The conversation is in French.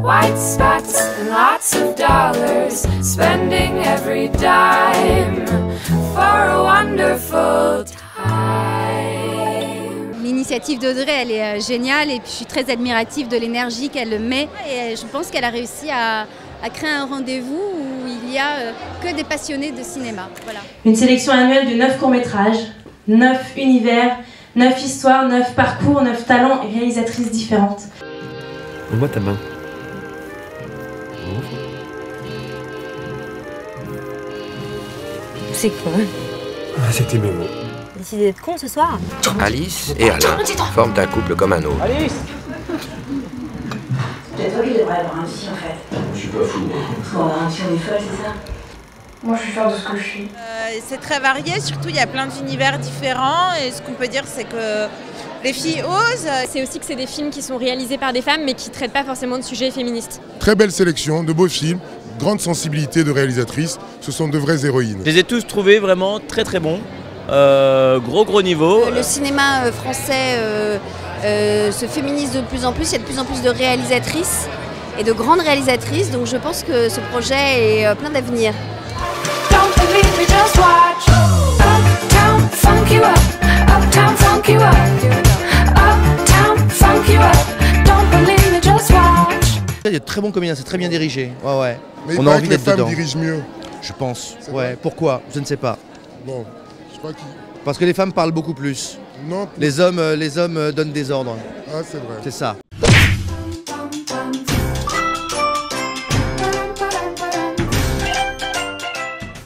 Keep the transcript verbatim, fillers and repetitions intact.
white spots and lots of dollars, spending every dime for a wonderful time. L'initiative d'Audrey, elle est géniale et puis je suis très admirative de l'énergie qu'elle met et je pense qu'elle a réussi à, à créer un rendez-vous où il n'y a que des passionnés de cinéma. Voilà. Une sélection annuelle de neuf courts-métrages, neuf univers, neuf histoires, neuf parcours, neuf talents et réalisatrices différentes. Donne-moi ta main. C'est quoi? Ah, c'était mes mots. Décidé d'être con ce soir? Alice et Alain forment un couple comme un autre. Alice! Peut-être toi qui devrais avoir un psy en fait. Je suis pas fou. Parce qu'on a un psy, on est folle, c'est ça? Moi je suis fière de ce que je suis. Euh, c'est très varié, surtout il y a plein d'univers différents et ce qu'on peut dire c'est que les filles osent. C'est aussi que c'est des films qui sont réalisés par des femmes mais qui ne traitent pas forcément de sujets féministes. Très belle sélection, de beaux films, grande sensibilité de réalisatrices, ce sont de vraies héroïnes. Je les ai tous trouvés vraiment très très bons, euh, gros gros niveau. Le cinéma français euh, euh, se féminise de plus en plus, il y a de plus en plus de réalisatrices et de grandes réalisatrices, donc je pense que ce projet est plein d'avenir. Don't believe me, just watch. Uptown funk you up. Uptown funk you up. Uptown funk you up. Don't believe me, just watch. Il y a de très bons comédiens, c'est très bien dirigé. Ouais, ouais. Mais on a envie d'être dedans. Les femmes dirigent mieux. Je pense. Ouais. Vrai. Pourquoi? Je ne sais pas. Bon, je crois qu'il... Parce que les femmes parlent beaucoup plus. Non. Les hommes, les hommes donnent des ordres. Ah, c'est vrai. C'est ça.